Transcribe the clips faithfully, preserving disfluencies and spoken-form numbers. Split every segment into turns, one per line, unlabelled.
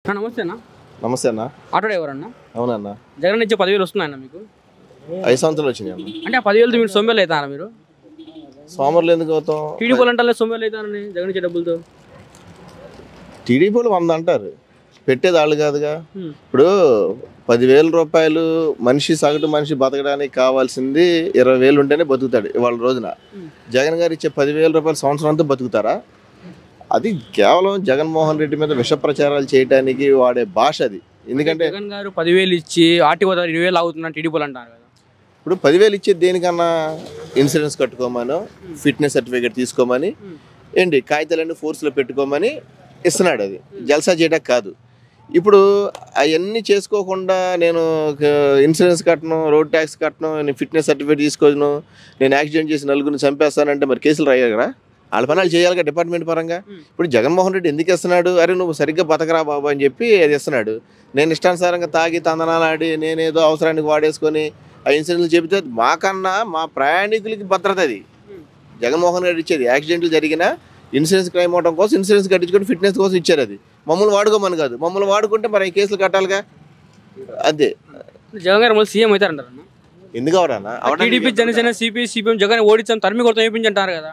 నమస్తే అన్న.
నమస్తే అన్న.
ఆటో డ్రైవర్ అన్న.
అవునన్నా.
జగన్ నుంచి పదివేలు వస్తున్నాయన్న మీకు?
ఐదు సంవత్సరాలు వచ్చినాయి అన్న.
అంటే ఆ పదివేలతో మీరు సొమ్మెలు అవుతారా? మీరు
సోమరులు ఎందుకు అవుతాం?
టీడీపీలు అంటే సొమ్మెలు అవుతారని జగన్ ఇచ్చే డబ్బులతో.
టీడీపీలు వంద అంటారు, పెట్టేది వాళ్ళు కాదుగా. ఇప్పుడు పదివేల రూపాయలు మనిషి సగటు మనిషి బతకడానికి కావాల్సింది ఇరవై వేలు ఉంటేనే బతుకుతాడు ఇవాళ రోజున. జగన్ గారు ఇచ్చే పదివేల రూపాయలు సంవత్సరం అంతా బతుకుతారా? అది కేవలం జగన్మోహన్ రెడ్డి మీద విష ప్రచారాలు చేయడానికి వాడే భాష అది. ఎందుకంటే
జగన్ గారు పదివేలు ఇచ్చి ఆర్టీఓ ఇరవై వేలు అవుతున్నా టీడీపీలు అంటారు కదా.
ఇప్పుడు పదివేలు ఇచ్చేది దేనికన్నా? ఇన్సూరెన్స్ కట్టుకోమని, ఫిట్నెస్ సర్టిఫికేట్ తీసుకోమని, ఏంటి కాగితాలన్నీ ఫోర్స్లో పెట్టుకోమని ఇస్తున్నాడు. అది జల్సా చేయడానికి కాదు. ఇప్పుడు అవన్నీ చేసుకోకుండా నేను ఇన్సూరెన్స్ కట్టను, రోడ్ ట్యాక్స్ కట్టను, నేను ఫిట్నెస్ సర్టిఫికేట్ తీసుకోను, నేను యాక్సిడెంట్ చేసి నలుగురిని చంపేస్తానంటే మరి కేసులు రాయాలి కదా, వాళ్ళ పనులు చేయాలిగా డిపార్ట్మెంట్ పరంగా. ఇప్పుడు జగన్మోహన్ రెడ్డి ఎందుకు ఇస్తున్నాడు? అరే నువ్వు సరిగ్గా బతకరా బాబు అని చెప్పి అది ఇస్తున్నాడు. నేను ఇష్టానుసారంగా తాగి తందనాలాడి నేనేదో అవసరానికి వాడేసుకొని ఆ ఇన్సూరెన్స్లు చెబితే మాకన్నా మా ప్రయాణికులకి భద్రత అది జగన్మోహన్ రెడ్డి ఇచ్చేది. యాక్సిడెంట్లు జరిగినా ఇన్సూరెన్స్ క్లెయిమ్ అవడం కోసం ఇన్సూరెన్స్ కట్టించుకొని ఫిట్నెస్ కోసం ఇచ్చారు. అది మమ్మల్ని వాడుకోమని కాదు. మమ్మల్ని వాడుకుంటే మరి ఈ కేసులు కట్టాలిగా. అదే
జగన్ గారు మళ్ళీ సీఎం అవుతారంటారు.
ఎందుకు అవరానా?
TDP Janasena CPI CPM Jagan ఓడించాం తరిమి కొడతాం వేయించంటారు కదా.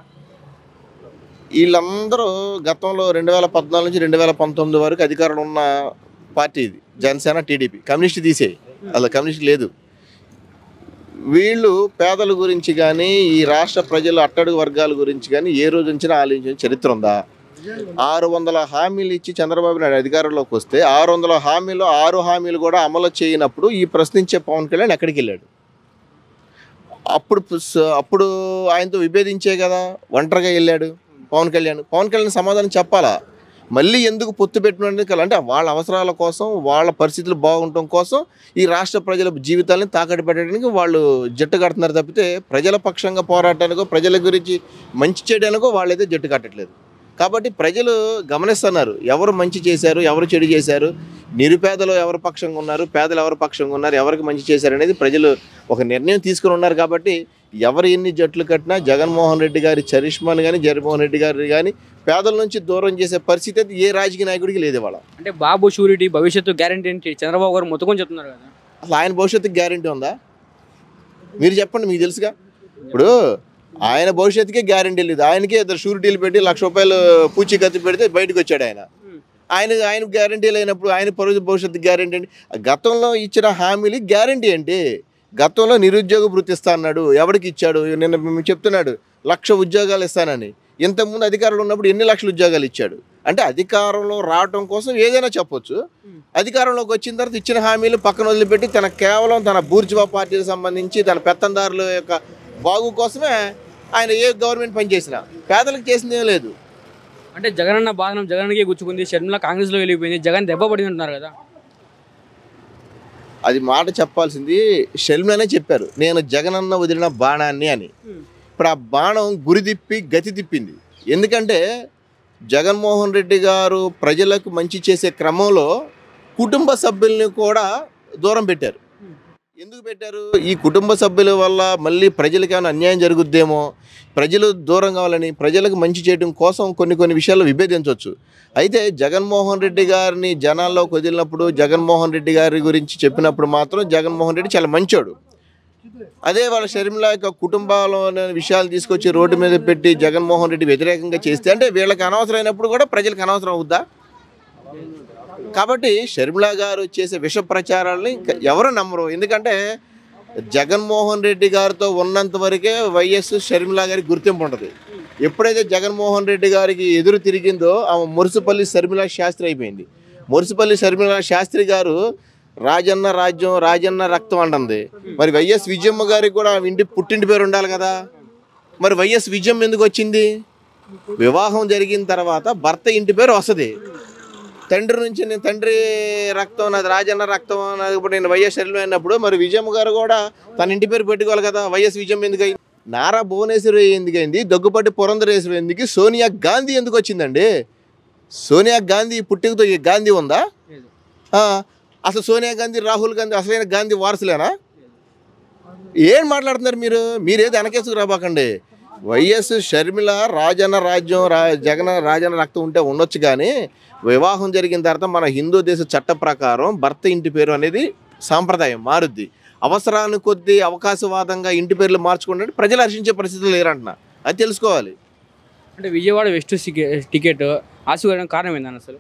వీళ్ళందరూ గతంలో రెండు వేల పద్నాలుగు నుంచి రెండు వేల పంతొమ్మిది వరకు అధికారంలో ఉన్న పార్టీ ఇది జనసేన, టీడీపీ. కమ్యూనిస్ట్ తీసేయి, అలా కమ్యూనిస్ట్ లేదు. వీళ్ళు పేదల గురించి కానీ ఈ రాష్ట్ర ప్రజల అట్టడుగు వర్గాల గురించి కానీ ఏ రోజు నుంచి ఆలోచించిన చరిత్ర ఉందా? ఆరు వందల హామీలు ఇచ్చి చంద్రబాబు నాయుడు అధికారంలోకి వస్తే ఆరు వందల హామీలు ఆరు హామీలు కూడా అమలు చేయనప్పుడు ఈ ప్రశ్నించే పవన్ కళ్యాణ్ ఎక్కడికి వెళ్ళాడు? అప్పుడు అప్పుడు ఆయనతో విభేదించే కదా ఒంటరిగా వెళ్ళాడు పవన్ కళ్యాణ్. పవన్ కళ్యాణ్ సమాధానం చెప్పాలా? మళ్ళీ ఎందుకు పొత్తు పెట్టినందుకు అంటే వాళ్ళ అవసరాల కోసం, వాళ్ళ పరిస్థితులు బాగుండటం కోసం, ఈ రాష్ట్ర ప్రజల జీవితాలను తాకట్టు పెట్టడానికి వాళ్ళు జట్టు కడుతున్నారు తప్పితే ప్రజల పక్షంగా పోరాటానికో ప్రజల గురించి మంచి చేయడానికో వాళ్ళైతే జట్టు కట్టట్లేదు. కాబట్టి ప్రజలు గమనిస్తున్నారు ఎవరు మంచి చేశారు, ఎవరు చెడు చేశారు, నిరుపేదలు ఎవరి పక్షంగా ఉన్నారు, పేదలు ఎవరి పక్షంగా ఉన్నారు, ఎవరికి మంచి చేశారు అనేది ప్రజలు ఒక నిర్ణయం తీసుకుని ఉన్నారు. కాబట్టి ఎవరు ఎన్ని జట్లు కట్టినా జగన్మోహన్ రెడ్డి గారి చరిష్మాను కానీ జగన్మోహన్ రెడ్డి గారి కానీ పేదల నుంచి దూరం చేసే పరిస్థితి అయితే ఏ రాజకీయ నాయకుడికి లేదు ఇవాళ.
అంటే బాబు షూరిటీ భవిష్యత్తు గ్యారంటీ ఏంటి చంద్రబాబు గారు మొత్తం చెప్తున్నారు కదా.
అసలు ఆయన భవిష్యత్తుకి గ్యారంటీ ఉందా? మీరు చెప్పండి, మీకు తెలుసుగా. ఇప్పుడు ఆయన భవిష్యత్తుకే గ్యారంటీ లేదు. ఆయనకే ఇద్దరు షూరిటీలు పెట్టి లక్ష రూపాయలు పూచి కత్తి పెడితే బయటకు వచ్చాడు ఆయన. ఆయన ఆయన గ్యారంటీ లేనప్పుడు ఆయన భవిష్యత్తు గ్యారంటీ అండి. గతంలో ఇచ్చిన హామీలు గ్యారంటీ ఏంటి? గతంలో నిరుద్యోగ వృత్తి ఇస్తా అన్నాడు, ఎవరికి ఇచ్చాడు? నిన్న మేము చెప్తున్నాడు లక్ష ఉద్యోగాలు ఇస్తానని. ఇంతకుముందు అధికారంలో ఉన్నప్పుడు ఎన్ని లక్షల ఉద్యోగాలు ఇచ్చాడు? అంటే అధికారంలో రావడం కోసం ఏదైనా చెప్పొచ్చు. అధికారంలోకి వచ్చిన తర్వాత ఇచ్చిన హామీలు పక్కన వదిలిపెట్టి తన కేవలం తన బూర్జువా పార్టీకి సంబంధించి తన పెత్తందారుల యొక్క బాగు కోసమే ఆయన ఏ గవర్నమెంట్ పని చేసినా పేదలకు చేసిందేం లేదు.
అంటే జగన్ అన్న బాధనం జగన్కే గుచ్చుకుంది, షర్మిల కాంగ్రెస్లో వెళ్ళిపోయింది, జగన్ దెబ్బ పడింది అంటున్నారు కదా.
అది మాట చెప్పాల్సింది షర్మిలనే చెప్పారు, నేను జగన్ అన్న వదిలిన బాణాన్ని అని. ఇప్పుడు ఆ బాణం గురి తిప్పి గతి తిప్పింది. ఎందుకంటే జగన్మోహన్ రెడ్డి గారు ప్రజలకు మంచి చేసే క్రమంలో కుటుంబ సభ్యుల్ని కూడా దూరం పెట్టారు. ఎందుకు పెట్టారు? ఈ కుటుంబ సభ్యుల వల్ల మళ్ళీ ప్రజలకి ఏమైనా అన్యాయం జరుగుద్దేమో, ప్రజలు దూరం కావాలని, ప్రజలకు మంచి చేయడం కోసం కొన్ని కొన్ని విషయాల్లో విభేదించవచ్చు. అయితే జగన్మోహన్ రెడ్డి గారిని జనాల్లోకి వదిలినప్పుడు, జగన్మోహన్ రెడ్డి గారి గురించి చెప్పినప్పుడు మాత్రం జగన్మోహన్ రెడ్డి చాలా మంచోడు. అదే వాళ్ళ షర్మిల యొక్క కుటుంబాలలోని విషయాలు తీసుకొచ్చి రోడ్డు మీద పెట్టి జగన్మోహన్ రెడ్డి వ్యతిరేకంగా చేస్తే అంటే వీళ్ళకి అనవసరమైనప్పుడు కూడా ప్రజలకు అనవసరం అవుద్దా? కాబట్టి షర్మిల గారు చేసే విష ప్రచారాలని ఎవరు నమ్మరు. ఎందుకంటే జగన్మోహన్ రెడ్డి గారితో ఉన్నంత వరకే వైఎస్ షర్మిల గారికి గుర్తింపు ఉంటుంది. ఎప్పుడైతే జగన్మోహన్ రెడ్డి గారికి ఎదురు తిరిగిందో ఆమె మురిసిపల్లి షర్మిల శాస్త్రి అయిపోయింది. మురిసిపల్లి షర్మిల శాస్త్రి గారు రాజన్న రాజ్యం రాజన్న రక్తం అంటుంది. మరి వైఎస్ విజయమ్మ గారికి కూడా ఇంటి పుట్టింటి పేరు ఉండాలి కదా. మరి వైఎస్ విజయమ్మ ఎందుకు వచ్చింది? వివాహం జరిగిన తర్వాత భర్త ఇంటి పేరు వస్తుంది. తండ్రి నుంచి నేను తండ్రి రక్తం నాది రాజన్న రక్తం అన్నప్పుడు నేను వైఎస్ షర్మిల అయినప్పుడు మరి విజయమ్మ గారు కూడా తన ఇంటి పేరు పెట్టుకోవాలి కదా. వైఎస్ విజయమ్మ ఎందుకు అయింది? నారా భువనేశ్వరి ఎందుకు అయింది? దగ్గుపాటి పురంధరేశ్వరి ఎందుకు? సోనియా గాంధీ ఎందుకు వచ్చిందండి? సోనియా గాంధీ పుట్టుకతో గాంధీ ఉందా? అసలు సోనియా గాంధీ రాహుల్ గాంధీ అసలైన గాంధీ వారసులేనా? ఏం మాట్లాడుతున్నారు మీరు? మీరేది వెనకేసుకు రాబాకండి. వైఎస్ షర్మిల రాజన్న రాజ్యం రా జగన్ రాజన్న రక్తం ఉంటే ఉండొచ్చు, కానీ వివాహం జరిగిన తర్వాత మన హిందూ దేశ చట్ట ప్రకారం భర్త ఇంటి పేరు అనేది సాంప్రదాయం మారుద్ది. అవసరాన్ని కొద్దీ అవకాశవాదంగా ఇంటి పేర్లు మార్చుకుంటే ప్రజలు హర్షించే పరిస్థితులు లేరంటున్నా, అది తెలుసుకోవాలి.
అంటే విజయవాడ వెస్ట్ టికెట్ ఆశీర్వాదం కారణం ఏందని అసలు?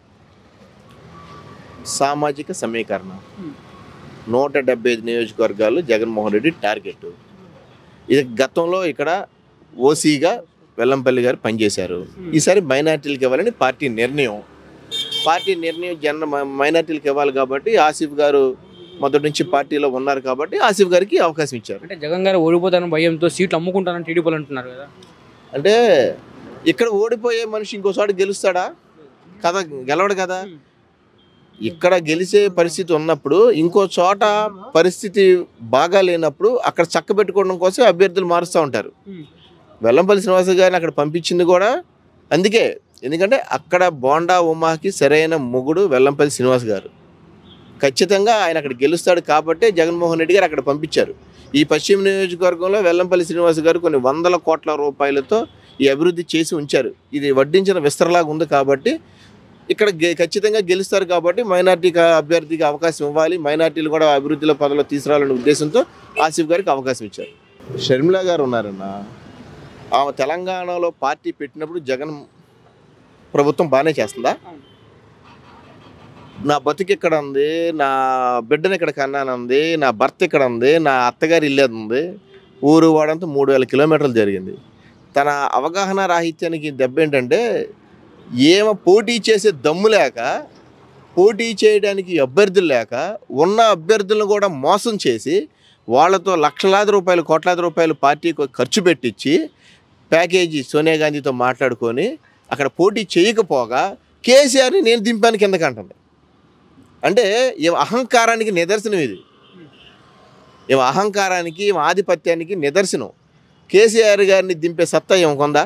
సామాజిక సమీకరణ. నూట డెబ్బై ఐదు నియోజకవర్గాలు జగన్మోహన్ రెడ్డి టార్గెట్. ఇది గతంలో ఇక్కడ ఓసీగా వెల్లంపల్లి గారు పనిచేశారు. ఈసారి మైనార్టీలకు ఇవ్వాలని పార్టీ నిర్ణయం. పార్టీ నిర్ణయం జన మైనార్టీలకు ఇవ్వాలి కాబట్టి ఆసిఫ్ గారు మొదటి నుంచి పార్టీలో ఉన్నారు కాబట్టి ఆసిఫ్ గారికి అవకాశం ఇచ్చారు.
అంటే జగన్ గారు ఓడిపోతారని భయంతో సీట్లు అమ్ముకుంటారని టీడీపీలు అంటున్నారు కదా.
అంటే ఇక్కడ ఓడిపోయే మనిషి ఇంకోసారి గెలుస్తాడా? కదా, గెలవడు కదా. ఇక్కడ గెలిచే పరిస్థితి ఉన్నప్పుడు ఇంకో చోట పరిస్థితి బాగా లేనప్పుడు అక్కడ చక్కబెట్టుకోవడం కోసం అభ్యర్థులు మారుస్తూ ఉంటారు. వెల్లంపల్లి శ్రీనివాస గారిని అక్కడ పంపించింది కూడా అందుకే. ఎందుకంటే అక్కడ బోండా ఉమాకి సరైన మొగుడు వెల్లంపల్లి శ్రీనివాస్ గారు. ఖచ్చితంగా ఆయన అక్కడ గెలుస్తాడు కాబట్టి జగన్మోహన్ రెడ్డి గారు అక్కడ పంపించారు. ఈ పశ్చిమ నియోజకవర్గంలో వెల్లంపల్లి శ్రీనివాస్ గారు కొన్ని వందల కోట్ల రూపాయలతో ఈ అభివృద్ధి చేసి ఉంచారు. ఇది వడ్డించిన విస్తరలాగా ఉంది కాబట్టి ఇక్కడ ఖచ్చితంగా గెలుస్తారు కాబట్టి మైనార్టీకి అభ్యర్థికి అవకాశం ఇవ్వాలి, మైనార్టీలు కూడా అభివృద్ధిలో పదవిలో తీసుకురావాలనే ఉద్దేశంతో ఆసిఫ్ గారికి అవకాశం ఇచ్చారు. షర్మిల గారు ఉన్నారన్న, ఆమె తెలంగాణలో పార్టీ పెట్టినప్పుడు జగన్ ప్రభుత్వం బాగానే చేస్తుందా? నా బతుకు ఇక్కడ ఉంది, నా బిడ్డను ఇక్కడ కన్నానుంది, నా భర్త ఇక్కడ ఉంది, నా అత్తగారి ఇల్లు ఉంది, ఊరు వాడంతా మూడు వేల కిలోమీటర్లు జరిగింది. తన అవగాహన రాహిత్యానికి దెబ్బ ఏంటంటే ఏమో పోటీ చేసే దమ్ము లేక, పోటీ చేయడానికి అభ్యర్థులు లేక ఉన్న అభ్యర్థులను కూడా మోసం చేసి వాళ్ళతో లక్షలాది రూపాయలు కోట్లాది రూపాయలు పార్టీకి ఖర్చు పెట్టించి ప్యాకేజీ సోనియా గాంధీతో మాట్లాడుకొని అక్కడ పోటీ చేయకపోగా కేసీఆర్ని నేను దింపాను కిందకి అంటుంది. అంటే ఏం అహంకారానికి నిదర్శనం ఇది. ఏం అహంకారానికి ఏం ఆధిపత్యానికి నిదర్శనం. కేసీఆర్ గారిని దింపే సత్తా ఏం కొందా?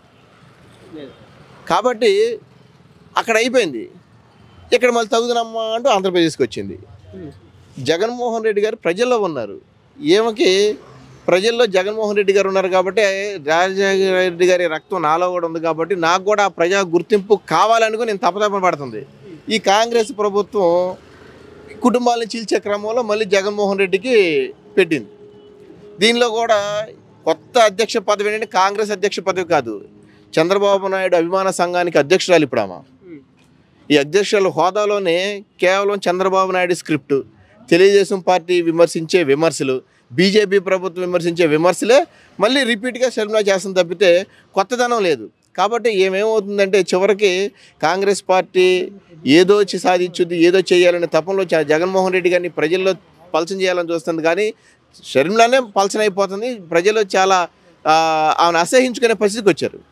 కాబట్టి అక్కడ అయిపోయింది. ఇక్కడ మళ్ళీ తగుదనమ్మా అంటూ ఆంధ్రప్రదేశ్కి వచ్చింది. జగన్మోహన్ రెడ్డి గారు ప్రజల్లో ఉన్నారు. ఏమకి ప్రజల్లో జగన్మోహన్ రెడ్డి గారు ఉన్నారు కాబట్టి రాజశేఖర రెడ్డి గారి రక్తం నాలో కూడా ఉంది కాబట్టి నాకు కూడా ఆ ప్రజా గుర్తింపు కావాలనుకుని నేను తపతపన పడుతుంది. ఈ కాంగ్రెస్ ప్రభుత్వం కుటుంబాలను చీల్చే క్రమంలో మళ్ళీ జగన్మోహన్ రెడ్డికి పెట్టింది. దీనిలో కూడా కొత్త అధ్యక్ష పదవి ఏంటంటే కాంగ్రెస్ అధ్యక్ష పదవి కాదు, చంద్రబాబు నాయుడు అభిమాన సంఘానికి అధ్యక్షురాలు ఇప్పుడు ఆమె. ఈ అధ్యక్షుల హోదాలోనే కేవలం చంద్రబాబు నాయుడు స్క్రిప్ట్, తెలుగుదేశం పార్టీ విమర్శించే విమర్శలు, బీజేపీ ప్రభుత్వం విమర్శించే విమర్శలే మళ్ళీ రిపీట్గా షర్మిల చేస్తుంది తప్పితే కొత్తదనం లేదు. కాబట్టి ఏమేమవుతుందంటే చివరికి కాంగ్రెస్ పార్టీ ఏదో సాధించుద్ది, ఏదో చేయాలనే తపంలో జగన్మోహన్ రెడ్డి గారిని ప్రజల్లో పలచన చేయాలని చూస్తుంది, కానీ షర్మిలనే పలచన అయిపోతుంది. ప్రజలు చాలా ఆమెను అసహించుకునే పరిస్థితికి వచ్చారు.